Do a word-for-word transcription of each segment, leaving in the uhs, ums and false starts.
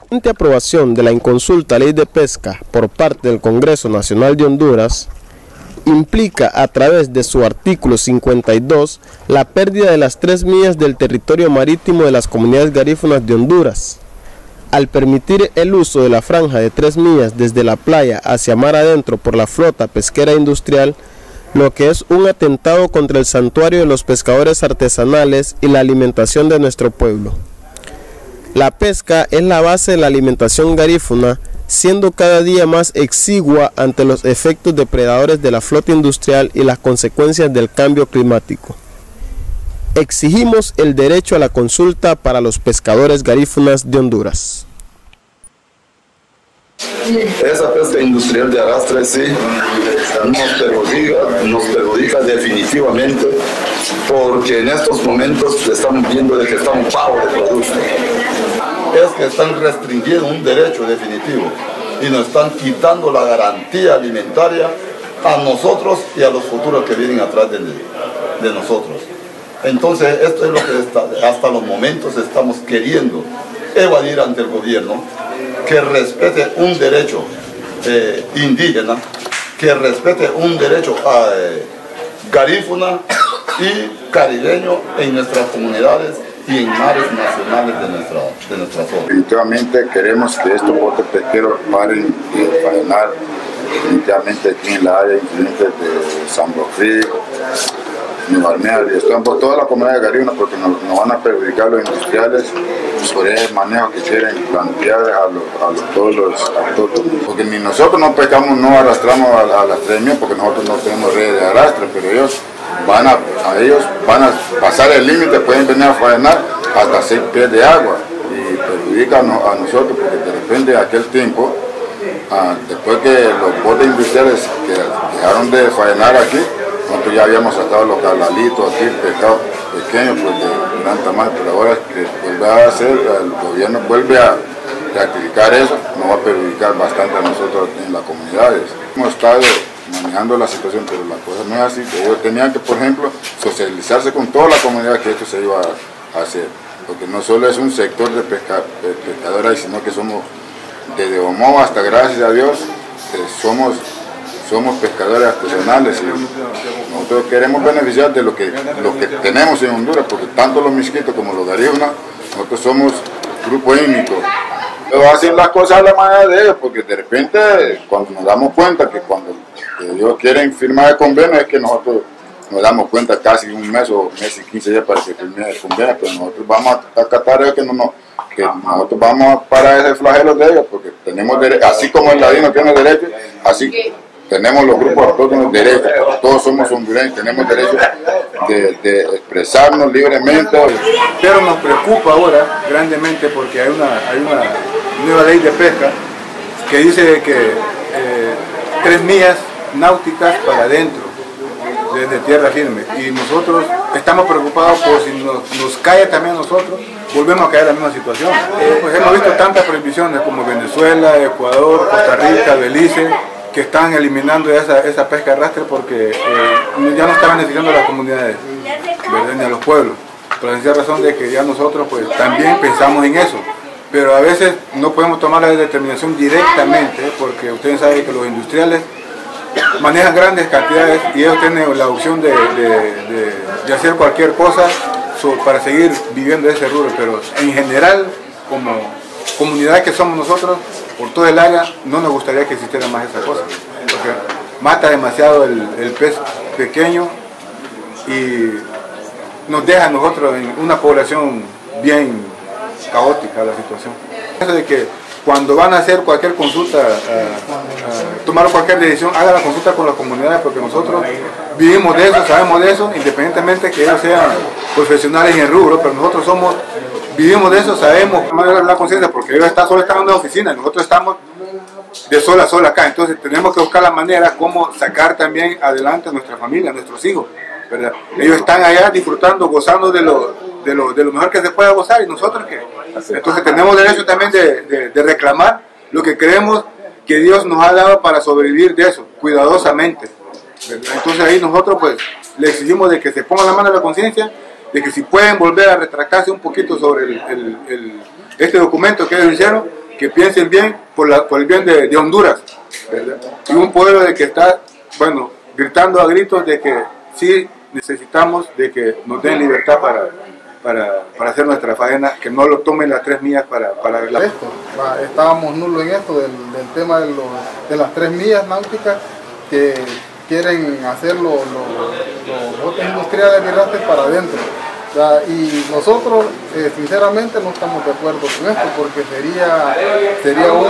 reciente aprobación de la inconsulta Ley de Pesca por parte del Congreso Nacional de Honduras implica a través de su artículo cincuenta y dos la pérdida de las tres millas del territorio marítimo de las comunidades garífunas de Honduras. Al permitir el uso de la franja de tres millas desde la playa hacia mar adentro por la flota pesquera industrial, lo que es un atentado contra el santuario de los pescadores artesanales y la alimentación de nuestro pueblo. La pesca es la base de la alimentación garífuna, siendo cada día más exigua ante los efectos depredadores de la flota industrial y las consecuencias del cambio climático. Exigimos el derecho a la consulta para los pescadores garífunas de Honduras. Esa pesca industrial de arrastre sí nos perjudica, nos perjudica definitivamente, porque en estos momentos estamos viendo de que estamos pagos de productos. Es que están restringiendo un derecho definitivo y nos están quitando la garantía alimentaria a nosotros y a los futuros que vienen atrás de, de nosotros. Entonces esto es lo que está, hasta los momentos estamos queriendo evadir ante el gobierno, que respete un derecho eh, indígena, que respete un derecho eh, garífuna y caribeño en nuestras comunidades y en mares nacionales de nuestra, de nuestra zona. Definitivamente queremos que estos botes pesqueros paren de faenar. Definitivamente aquí en la área influente de San Bofrí, Nueva Almeida, y están por toda la comunidad de garífuna, porque nos, nos van a perjudicar los industriales por el manejo que quieren plantear a, los, a los, todos los autóctonos. Porque ni nosotros no pescamos, no arrastramos a, a las tres millas, porque nosotros no tenemos redes de arrastre, pero ellos van a, a ellos van a pasar el límite, pueden venir a faenar hasta seis pies de agua y perjudican a nosotros, porque de repente aquel tiempo, ah, después que los botes industriales que dejaron de faenar aquí, nosotros ya habíamos sacado los calalitos, aquí, pescado pequeño, pues de gran tamaño, pero ahora que vuelve a hacer, el gobierno vuelve a rectificar eso, nos va a perjudicar bastante a nosotros en las comunidades. Hemos estado manejando la situación, pero la cosa no es así. Ellos tenían que, por ejemplo, socializarse con toda la comunidad que esto se iba a hacer, porque no solo es un sector de, pesca, de pescadores, sino que somos, desde Omoa hasta, gracias a Dios, eh, somos somos pescadores artesanales y nosotros queremos beneficiar de lo que, lo que tenemos en Honduras, porque tanto los misquitos como los garífunas, nosotros somos grupo étnico. Pero hacen las cosas a la manera de ellos, porque de repente cuando nos damos cuenta que cuando que ellos quieren firmar el convenio, es que nosotros nos damos cuenta casi un mes o mes y quince días para que firme el convenio, pero nosotros vamos a acatar ellos que, no, no, que nosotros vamos a parar ese flagelo de ellos, porque tenemos derecho, así como el ladino tiene derecho, así tenemos los grupos autóctonos derechos, todos somos hondureños, tenemos derecho de, de expresarnos libremente. Pero nos preocupa ahora grandemente porque hay una, hay una nueva ley de pesca que dice que eh, tres millas náuticas para adentro, desde tierra firme, y nosotros estamos preocupados por si nos, nos cae también a nosotros, volvemos a caer en la misma situación. Eh, pues hemos visto tantas prohibiciones como Venezuela, Ecuador, Costa Rica, Belice, que están eliminando esa, esa pesca de arrastre porque eh, ya no está beneficiando a las comunidades, ¿verdad? Ni a los pueblos. Por la sencilla razón de que ya nosotros pues también pensamos en eso, pero a veces no podemos tomar la determinación directamente, porque ustedes saben que los industriales manejan grandes cantidades y ellos tienen la opción de, de, de, de hacer cualquier cosa para seguir viviendo ese rubro, pero en general, como comunidad que somos nosotros, por todo el área, no nos gustaría que existiera más esa cosa, porque mata demasiado el, el pez pequeño y nos deja a nosotros en una población bien caótica la situación. Eso de que cuando van a hacer cualquier consulta, a, a tomar cualquier decisión, hagan la consulta con las comunidades, porque nosotros vivimos de eso, sabemos de eso, independientemente que ellos sean profesionales en el rubro, pero nosotros somos, vivimos de eso, sabemos la conciencia, porque ellos están, solo están en una oficina, nosotros estamos de sol a sol acá, entonces tenemos que buscar la manera como sacar también adelante a nuestra familia, a nuestros hijos, ¿verdad? Ellos están allá disfrutando, gozando de lo, de lo, de lo mejor que se pueda gozar, y nosotros qué. Entonces tenemos derecho también de, de, de reclamar lo que creemos que Dios nos ha dado para sobrevivir de eso, cuidadosamente, ¿verdad? Entonces ahí nosotros pues le exigimos de que se ponga la mano a la conciencia, de que si pueden volver a retractarse un poquito sobre el, el, el, este documento que ellos hicieron, que piensen bien por, la, por el bien de, de Honduras, ¿verdad? Y un pueblo de que está, bueno, gritando a gritos de que sí necesitamos de que nos den libertad para, para, para hacer nuestra faena, que no lo tomen las tres millas para, para arreglar. Esto, estábamos nulos en esto del, del tema de, los, de las tres millas náuticas que quieren hacer los, los, los botes industriales de arrastre para adentro. O sea, y nosotros eh, sinceramente no estamos de acuerdo con esto porque sería, sería, un,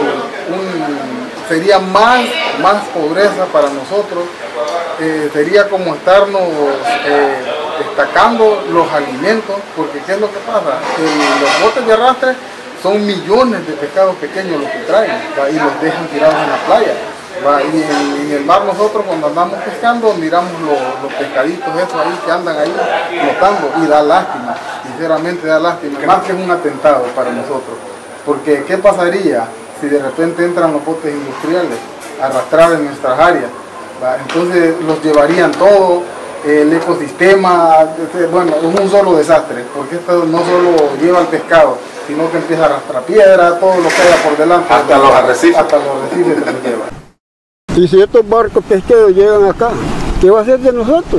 un, sería más, más pobreza para nosotros, eh, sería como estarnos eh, destacando los alimentos, porque ¿qué es lo que pasa? Eh, los botes de arrastre son millones de pescados pequeños los que traen, ¿va? Y los dejan tirados en la playa. Va, y en, en el mar nosotros cuando andamos pescando miramos los, los pescaditos esos ahí que andan ahí flotando y da lástima, sinceramente da lástima, más que es un atentado para nosotros, porque ¿qué pasaría si de repente entran los botes industriales a arrastrar en nuestras áreas? Va, entonces los llevarían todo, el ecosistema, bueno, es un solo desastre, porque esto no solo lleva el pescado, sino que empieza a arrastrar piedra, todo lo que haya por delante, hasta los arrecifes, hasta los arrecifes se los lleva. Y si estos barcos pesqueros llegan acá, ¿qué va a hacer de nosotros?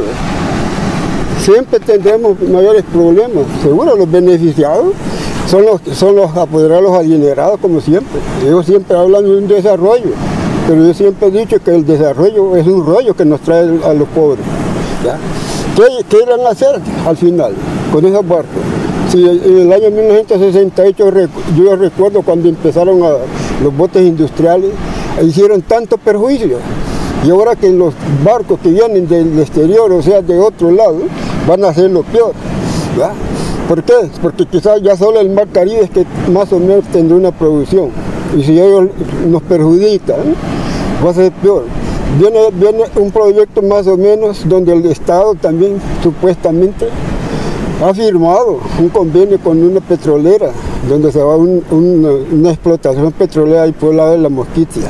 Siempre tendremos mayores problemas. Seguro los beneficiados son los, son los apoderados adinerados, como siempre. Ellos siempre hablan de un desarrollo, pero yo siempre he dicho que el desarrollo es un rollo que nos trae a los pobres. ¿Ya? ¿Qué, qué irán a hacer al final con esos barcos? Si en el año mil novecientos sesenta y ocho, yo recuerdo cuando empezaron a, los botes industriales, hicieron tanto perjuicio, y ahora que los barcos que vienen del exterior, o sea de otro lado, van a hacer lo peor, ¿verdad? ¿Por qué? Porque quizás ya solo el mar Caribe es que más o menos tendrá una producción, y si ellos nos perjudican, va a ser peor. Viene, viene un proyecto más o menos donde el Estado también supuestamente ha firmado un convenio con una petrolera, donde se va un, un, una explotación petrolera ahí por el lado de la Mosquitia.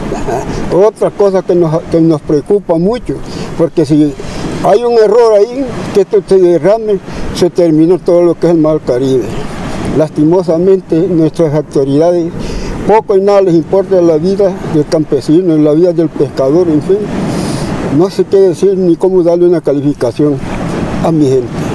Otra cosa que nos, que nos preocupa mucho, porque si hay un error ahí, que esto se derrame, se terminó todo lo que es el mar Caribe. Lastimosamente nuestras autoridades poco y nada les importa la vida del campesino, la vida del pescador, en fin. No sé qué decir ni cómo darle una calificación a mi gente.